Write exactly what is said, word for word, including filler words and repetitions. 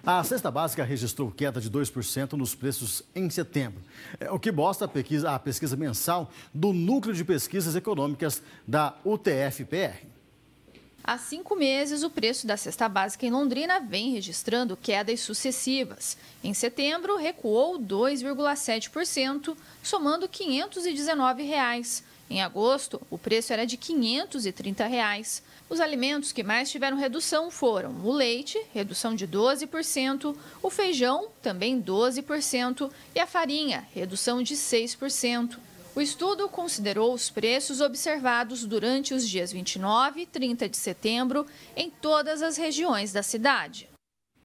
A cesta básica registrou queda de dois por cento nos preços em setembro, é o que mostra a pesquisa, a pesquisa mensal do Núcleo de Pesquisas Econômicas da U T F P R. Há cinco meses, o preço da cesta básica em Londrina vem registrando quedas sucessivas. Em setembro, recuou dois vírgula sete por cento, somando quinhentos e dezenove reais. Em agosto, o preço era de quinhentos e trinta reais. Os alimentos que mais tiveram redução foram o leite, redução de doze por cento, o feijão, também doze por cento, e a farinha, redução de seis por cento. O estudo considerou os preços observados durante os dias vinte e nove e trinta de setembro em todas as regiões da cidade.